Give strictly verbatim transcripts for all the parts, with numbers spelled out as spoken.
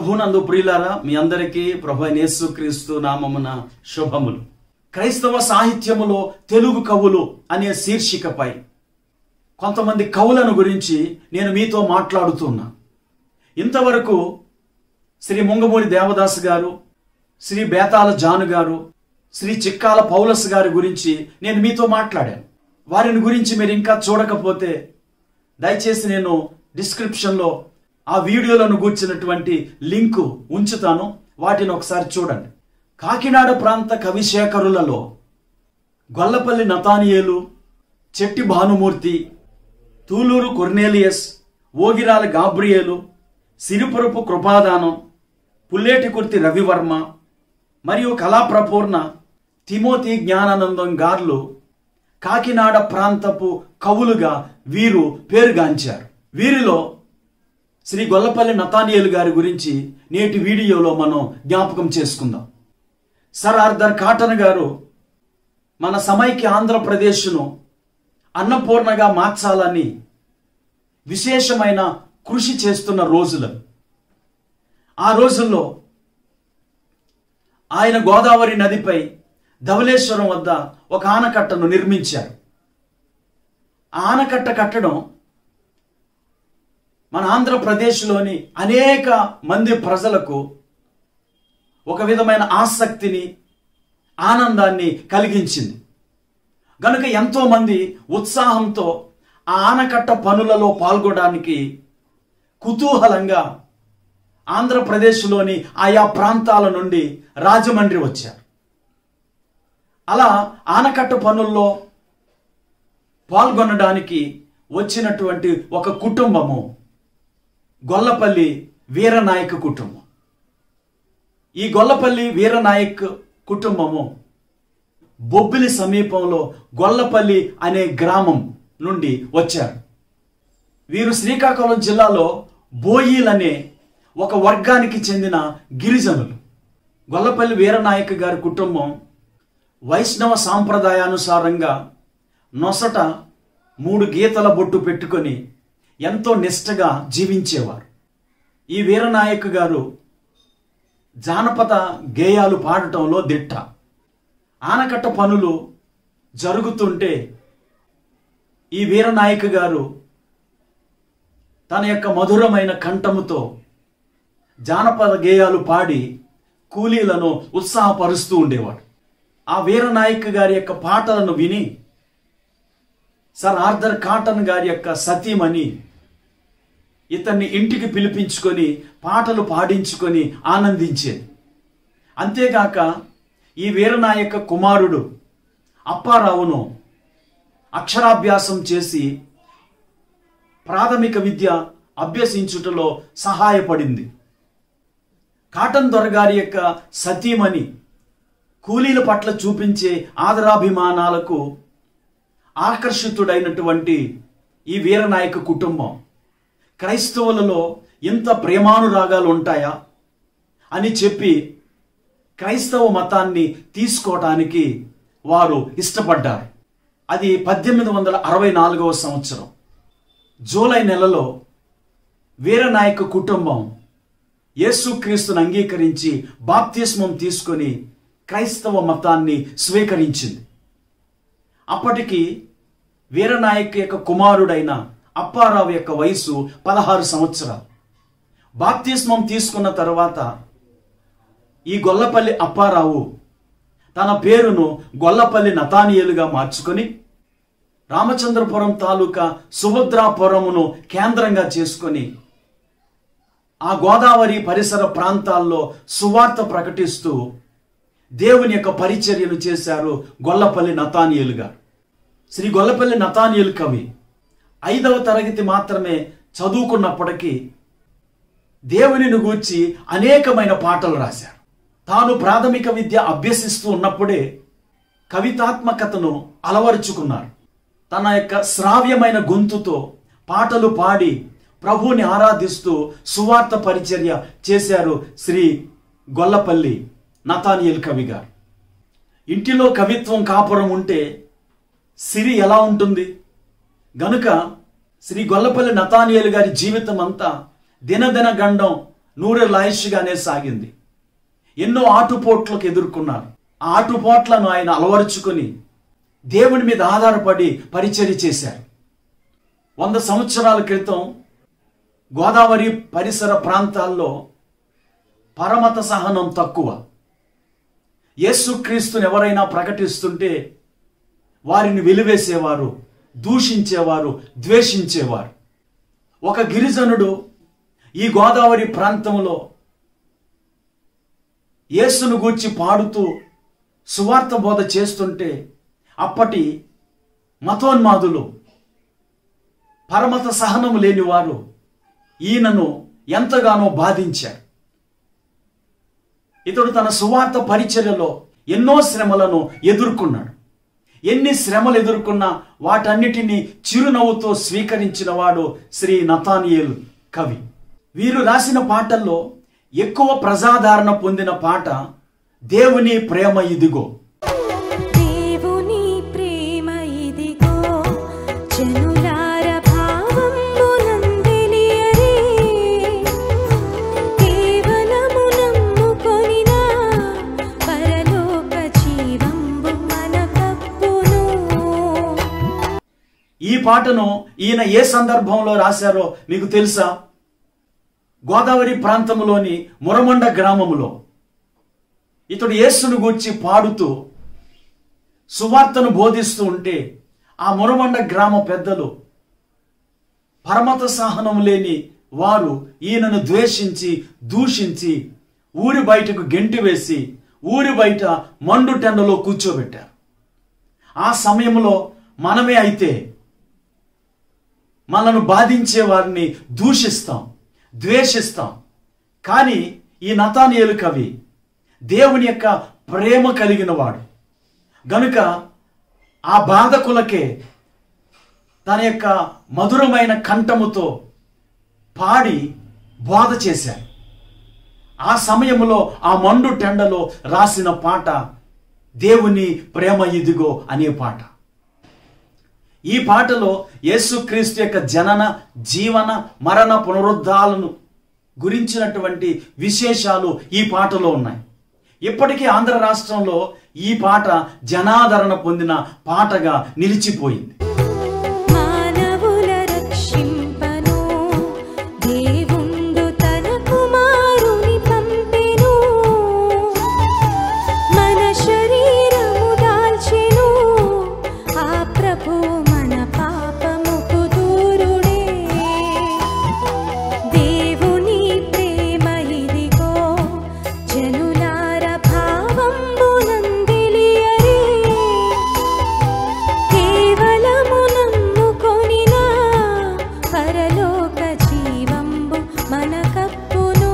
ప్రభునందు ప్రియులారా, మీ అందరికీ ప్రభు అయిన యేసుక్రీస్తు నామమున శుభములు. క్రైస్తవ సాహిత్యములో తెలుగు కవులు అనే శీర్షికపై కొంతమంది కవులను గురించి నేను మీతో మాట్లాడుతున్నా. ఇంతవరకు శ్రీ ముంగమూడి దేవదాస్ గారు, శ్రీ బేతాల జాను గారు, శ్రీ చిక్కాల పౌలస్ గారి గురించి నేను మీతో మాట్లాడాను. వారిని గురించి మీరు ఇంకా చూడకపోతే దయచేసి నేను డిస్క్రిప్షన్లో ఆ వీడియోలను గూర్చినటువంటి లింకు ఉంచుతాను, వాటిని ఒకసారి చూడండి. కాకినాడ ప్రాంత కవిశేఖరులలో గొల్లపల్లి నతానియేలు, చెట్టి భానుమూర్తి, తూలూరు కొర్నేలియస్, ఓగిరాల గాబ్రియేలు, సిరిపురపు కృపాదానం, పుల్లేటి కుర్తి రవివర్మ మరియు కళాప్రపూర్ణ తిమోతి జ్ఞానానందం గార్లు కాకినాడ ప్రాంతపు కవులుగా వీరు పేరుగాంచారు. వీరిలో శ్రీ గొల్లపల్లి నతానియేలు గారి గురించి నేటి వీడియోలో మనం జ్ఞాపకం చేసుకుందాం. సర్ ఆర్థర్ కాటన్ గారు మన సమైక్య ఆంధ్రప్రదేశ్ను అన్నపూర్ణగా మార్చాలని విశేషమైన కృషి చేస్తున్న రోజులు. ఆ రోజుల్లో ఆయన గోదావరి నదిపై ధవళేశ్వరం వద్ద ఒక ఆనకట్టను నిర్మించారు. ఆ ఆనకట్ట కట్టడం మన ఆంధ్రప్రదేశ్లోని అనేక మంది ప్రజలకు ఒక విధమైన ఆసక్తిని, ఆనందాన్ని కలిగించింది. గనుక ఎంతో మంది ఉత్సాహంతో ఆ ఆనకట్ట పనులలో పాల్గొనడానికి కుతూహలంగా ఆంధ్రప్రదేశ్లోని ఆయా ప్రాంతాల నుండి రాజమండ్రి వచ్చారు. అలా ఆనకట్ట పనుల్లో పాల్గొనడానికి వచ్చినటువంటి ఒక కుటుంబము గొల్లపల్లి వీరనాయక్ కుటుంబం. ఈ గొల్లపల్లి వీరనాయక్ కుటుంబము బొబ్బిలి సమీపంలో గొల్లపల్లి అనే గ్రామం నుండి వచ్చారు. వీరు శ్రీకాకుళం జిల్లాలో బోయిల్ అనే ఒక వర్గానికి చెందిన గిరిజనులు. గొల్లపల్లి వీరనాయక్ గారి కుటుంబం వైష్ణవ సాంప్రదాయానుసారంగా నొసట మూడు గీతల బొట్టు పెట్టుకొని ఎంతో నిష్ఠగా జీవించేవారు. ఈ వీరనాయక్ గారు జానపద గేయాలు పాడటంలో దిట్ట. ఆనకట్ట పనులు జరుగుతుంటే ఈ వీరనాయక్ గారు తన యొక్క మధురమైన కంఠముతో జానపద గేయాలు పాడి కూలీలను ఉత్సాహపరుస్తూ ఉండేవాడు. ఆ వీరనాయక్ గారి యొక్క పాటలను విని సర్ ఆర్థర్ కాటన్ గారి యొక్క సతీమణి ఇతన్ని ఇంటికి పిలిపించుకొని పాటలు పాడించుకొని ఆనందించేది. అంతేగాక ఈ వీరనాయక కుమారుడు అప్పారావును అక్షరాభ్యాసం చేసి ప్రాథమిక విద్య అభ్యసించుటలో సహాయపడింది. కాటన్ దొరగారి యొక్క సతీమణి కూలీల పట్ల చూపించే ఆదరాభిమానాలకు ఆకర్షితుడైనటువంటి ఈ వీరనాయక కుటుంబం క్రైస్తవులలో ఇంత ప్రేమానురాగాలు ఉంటాయా అని చెప్పి క్రైస్తవ మతాన్ని తీసుకోవటానికి వారు ఇష్టపడ్డారు. అది పద్దెనిమిది వందల అరవై నాలుగవ సంవత్సరం జూలై నెలలో వీరనాయక కుటుంబం యేసుక్రీస్తును అంగీకరించి బాప్తిస్మం తీసుకొని క్రైస్తవ మతాన్ని స్వీకరించింది. అప్పటికి వీరనాయక్ యొక్క కుమారుడైన అప్పారావు యొక్క వయసు పదహారు సంవత్సరాలు. బాప్తిస్మం తీసుకున్న తర్వాత ఈ గొల్లపల్లి అప్పారావు తన పేరును గొల్లపల్లి నతానియేలుగా మార్చుకొని రామచంద్రపురం తాలూకా సుభద్రాపురమును కేంద్రంగా చేసుకొని ఆ గోదావరి పరిసర ప్రాంతాల్లో సువార్త ప్రకటిస్తూ దేవుని యొక్క పరిచర్యను చేశారు గొల్లపల్లి నతానియేలు గారు. శ్రీ గొల్లపల్లి నతానియేలు కవి ఐదవ తరగతి మాత్రమే చదువుకున్నప్పటికీ దేవునిని గూర్చి అనేకమైన పాటలు రాశారు. తాను ప్రాథమిక విద్య అభ్యసిస్తూ ఉన్నప్పుడే కవితాత్మకతను అలవరుచుకున్నారు. తన యొక్క శ్రావ్యమైన గొంతుతో పాటలు పాడి ప్రభువుని ఆరాధిస్తూ సువార్త పరిచర్య చేశారు శ్రీ గొల్లపల్లి నతానియేలు కవి గారు. ఇంటిలో కవిత్వం కాపురం ఉంటే సిరి ఎలా ఉంటుంది? గనుక శ్రీ గొల్లపల్లి నతానియేలు గారి జీవితం అంతా దినదిన గండం నూరెలాయిష్గానే సాగింది. ఎన్నో ఆటుపోట్లకు ఎదుర్కొన్నారు. ఆ ఆటుపోట్లను ఆయన అలవరుచుకొని దేవుని మీద ఆధారపడి పరిచర్య చేశారు. వంద సంవత్సరాల క్రితం గోదావరి పరిసర ప్రాంతాల్లో పరమత సహనం తక్కువ. యేసుక్రీస్తుని ఎవరైనా ప్రకటిస్తుంటే వారిని వెలివేసేవారు, దూషించేవారు, ద్వేషించేవారు. ఒక గిరిజనుడు ఈ గోదావరి ప్రాంతంలో యేసును గూర్చి పాడుతూ సువార్త బోధ చేస్తుంటే అప్పటి మతోన్మాదులు, పరమత సహనం లేనివారు ఈయనను ఎంతగానో బాధించారు. ఇతడు తన సువార్త పరిచర్యలో ఎన్నో శ్రమలను ఎదుర్కొన్నాడు. ఎన్ని శ్రమలు ఎదుర్కొన్నా వాటన్నిటినీ చిరునవ్వుతో స్వీకరించిన వాడు శ్రీ నతానియేలు కవి. వీరు రాసిన పాటల్లో ఎక్కువ ప్రజాదరణ పొందిన పాట దేవుని ప్రేమ ఇదిగో. దేవుని ప్రేమ ఇదిగో జనులార భావమునందెలియరే, కేవలము నమ్ముకొనినా పరలోక జీవంబు మనకప్పును. ఈ పాటను ఈయన ఏ సందర్భంలో రాశారో మీకు తెలుసా? గోదావరి ప్రాంతంలోని మురమండ గ్రామములో ఇతడు యేసును గూర్చి పాడుతూ సువార్తను బోధిస్తూ ఉంటే ఆ మురమండ గ్రామ పెద్దలు, పరమత సహనం లేని వారు ఈయనను ద్వేషించి దూషించి ఊరి బయటకు గెంటి వేసి ఊరి బయట మండు టెండలో కూర్చోబెట్టారు. ఆ సమయంలో మనమే అయితే మనను బాధించే వారిని దూషిస్తాం, ద్వేషిస్తాం. కానీ ఈ నతానియేలు కవి దేవుని యొక్క ప్రేమ కలిగిన వాడు గనుక ఆ బాధకులకే తన యొక్క మధురమైన కంఠముతో పాడి బోధ చేశారు. ఆ సమయంలో ఆ మండు టెండలో రాసిన పాట దేవుని ప్రేమ ఇదిగో అనే పాట. ఈ పాటలో యేసుక్రీస్తు యొక్క జనన, జీవన, మరణ, పునరుద్ధాలను గురించినటువంటి విశేషాలు ఈ పాటలో ఉన్నాయి. ఇప్పటికీ ఆంధ్ర రాష్ట్రంలో ఈ పాట జనాదరణ పొందిన పాటగా నిలిచిపోయింది. మానవుల రక్షింపను దేవుండు తన కుమారుని పంపెను, మన శరీరము దాల్చెను ఆ ప్రభు మన పాపముకు దూరుడే. దేవుని ప్రేమ ఇదిగో జనులార భావంబునందెలియరే, కేవలము నమ్ముకొనినా పరలోక జీవంబు మనకప్పును.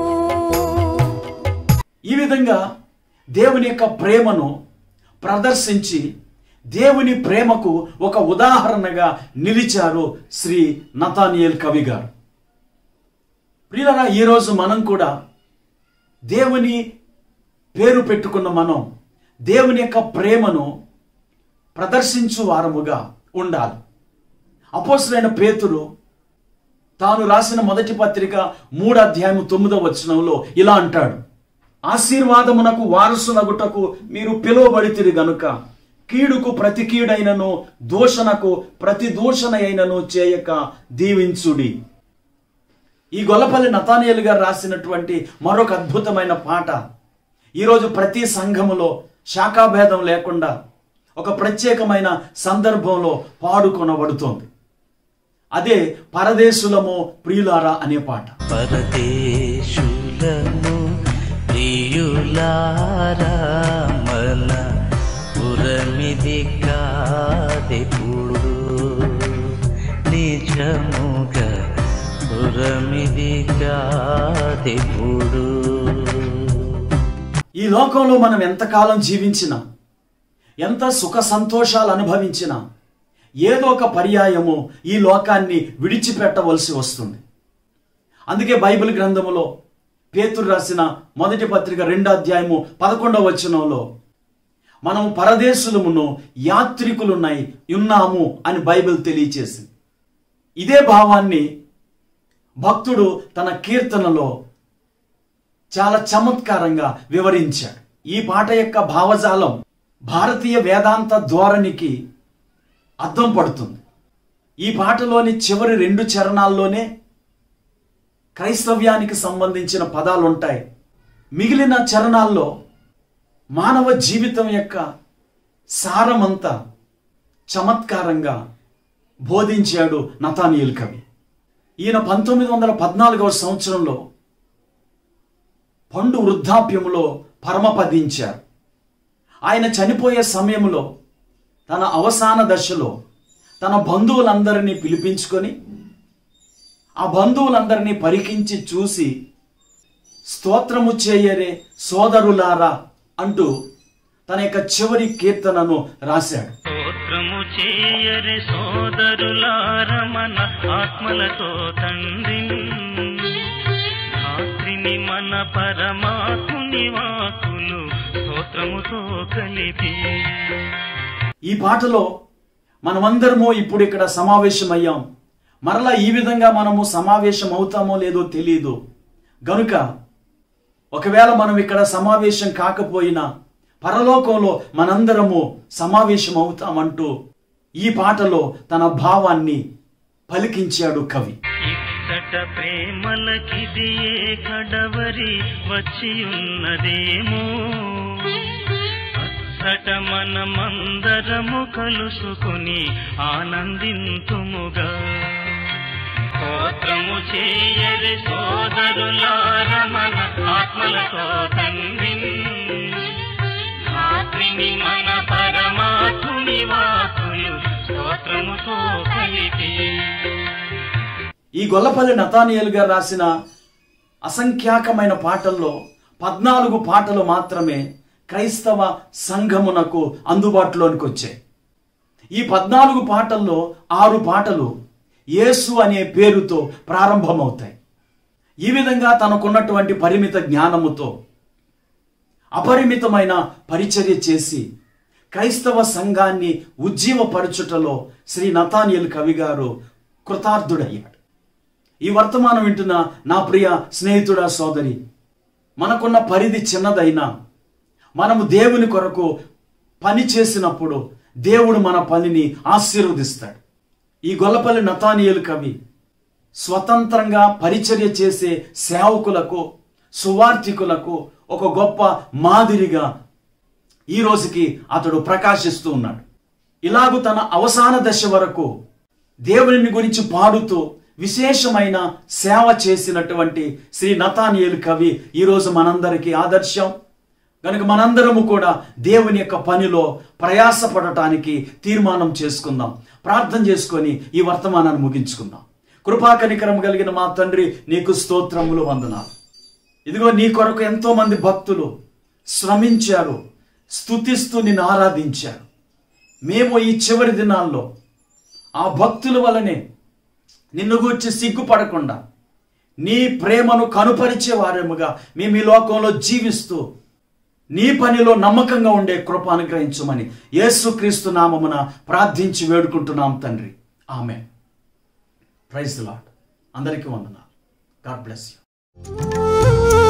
ఈ విధంగా దేవుని యొక్క ప్రేమను ప్రదర్శించి దేవుని ప్రేమకు ఒక ఉదాహరణగా నిలిచారు శ్రీ నతానియేలు కవి గారు. ప్రియులారా, ఈరోజు మనం కూడా దేవుని పేరు పెట్టుకున్న మనం దేవుని యొక్క ప్రేమను ప్రదర్శించు వారముగా ఉండాలి. అపోస్తలుడైన పేతురు తాను రాసిన మొదటి పత్రిక మూడు అధ్యాయం తొమ్మిదవ వచనంలో ఇలా అంటాడు, ఆశీర్వాదమునకు వారసునగుటకు మీరు పిలువబడితిరి గనుక కీడుకు ప్రతి కీడైనను దూషణకు ప్రతి దూషణ అయినను చేయక దీవించుడి. ఈ గొల్లపల్లి నతానియేలు గారు రాసినటువంటి మరొక అద్భుతమైన పాట ఈరోజు ప్రతి సంఘములో శాఖాభేదం లేకుండా ఒక ప్రత్యేకమైన సందర్భంలో పాడుకొనబడుతోంది. అదే పరదేశులము ప్రియులారా అనే పాట. పరదేశులము ప్రియులారా మన పురమిది కాదెప్పుడు, నిజముగా పురమిది కాదెప్పుడు. ఈ లోకంలో మనం ఎంతకాలం జీవించినా, ఎంత సుఖ సంతోషాలు అనుభవించినా ఏదో ఒక పర్యాయము ఈ లోకాన్ని విడిచిపెట్టవలసి వస్తుంది. అందుకే బైబిల్ గ్రంథములో పేతురు రాసిన మొదటి పత్రిక రెండో అధ్యాయము పదకొండవ వచనంలో మనం పరదేశులమును యాత్రికులున్నై ఉన్నాము అని బైబిల్ తెలియచేసింది. ఇదే భావాన్ని భక్తుడు తన కీర్తనలో చాలా చమత్కారంగా వివరించాడు. ఈ పాట యొక్క భావజాలం భారతీయ వేదాంత ధోరణికి అద్దం పడుతుంది. ఈ పాటలోని చివరి రెండు చరణాల్లోనే క్రైస్తవ్యానికి సంబంధించిన పదాలు ఉంటాయి. మిగిలిన చరణాల్లో మానవ జీవితం యొక్క సారమంతా చమత్కారంగా బోధించాడు నతానీయుల్ కవి. ఈయన పంతొమ్మిది వందల పద్నాలుగవ సంవత్సరంలో పండు వృద్ధాప్యములో పరమపదించారు. ఆయన చనిపోయే సమయంలో తన అవసాన దశలో తన బంధువులందరినీ పిలిపించుకొని ఆ బంధువులందరినీ పరికించి చూసి స్తోత్రము చేయరే సోదరులారా అంటూ తన యొక్క చివరి కీర్తనను రాశాడు. స్తోత్రము చేయరే సోదరులార మన ఆత్మలతో తండ్రిని, రాత్రిని మన పరమాత్ముని వాక్కులు స్తోత్రముతో కలిపి. ఈ పాటలో మనమందరము ఇప్పుడు ఇక్కడ సమావేశమయ్యాం. మరలా ఈ విధంగా మనము సమావేశం అవుతామో లేదో తెలియదు. గనుక ఒకవేళ మనం ఇక్కడ సమావేశం కాకపోయినా పరలోకంలో మనందరము సమావేశం అవుతామంటూ ఈ పాటలో తన భావాన్ని పలికించాడు కవి. ఇచ్చట ప్రేమలకిది కడవరి వచ్చి ఉన్నదేమో, అచ్చట మనమందరము కలుసుకుని ఆనందింతుముగా. స్తోత్రము చేయరి సోదరులార మన ఆత్మలతో తండ్రిని, రాత్రిని మన పరమాత్ముని వాక్కులు స్తోత్రముతో కలిపి. ఈ గొల్లపల్లి నతానీయుల్ గారు రాసిన అసంఖ్యాకమైన పాటల్లో పద్నాలుగు పాటలు మాత్రమే క్రైస్తవ సంఘమునకు అందుబాటులోనికి వచ్చాయి. ఈ పద్నాలుగు పాటల్లో ఆరు పాటలు యేసు అనే పేరుతో ప్రారంభమవుతాయి. ఈ విధంగా తనకున్నటువంటి పరిమిత జ్ఞానముతో అపరిమితమైన పరిచర్య చేసి క్రైస్తవ సంఘాన్ని ఉజ్జీవపరచుటలో శ్రీ నతానీయుల్ కవి గారు కృతార్థుడయ్యాడు. ఈ వర్తమానం వింటున్న నా ప్రియ స్నేహితుడా సోదరి, మనకున్న పరిధి చిన్నదైనా మనము దేవుని కొరకు పని చేసినప్పుడు దేవుడు మన పనిని ఆశీర్వదిస్తాడు. ఈ గొల్లపల్లి నతానీయుల్ కవి స్వతంత్రంగా పరిచర్య చేసే సేవకులకు, సువార్థికులకు ఒక గొప్ప మాదిరిగా ఈ రోజుకి అతడు ప్రకాశిస్తూ ఉన్నాడు. ఇలాగూ తన అవసాన దశ వరకు దేవుని గురించి పాడుతూ విశేషమైన సేవ చేసినటువంటి శ్రీ నతానీయుల్ కవి ఈరోజు మనందరికీ ఆదర్శం. కనుక మనందరము కూడా దేవుని యొక్క పనిలో ప్రయాసపడటానికి తీర్మానం చేసుకుందాం. ప్రార్థన చేసుకొని ఈ వర్తమానాన్ని ముగించుకుందాం. కృపాకనికరం కలిగిన మా తండ్రి, నీకు స్తోత్రములు, వందనాలు. ఇదిగో నీ కొరకు ఎంతో మంది భక్తులు శ్రమించారు, స్తుతిస్తూ నిన్ను ఆరాధించారు. మేము ఈ చివరి దినాల్లో ఆ భక్తుల వలనే నిన్ను గూర్చి సిగ్గుపడకుండా నీ ప్రేమను కనుపరిచే వారేముగా మేము ఈ లోకంలో జీవిస్తూ నీ పనిలో నమ్మకంగా ఉండే కృప అనుగ్రహించమని యేసుక్రీస్తు నామమున ప్రార్థించి వేడుకుంటున్నాం తండ్రి. ఆమేన్. Praise the Lord. అందరికీ వందనాలు. God bless you.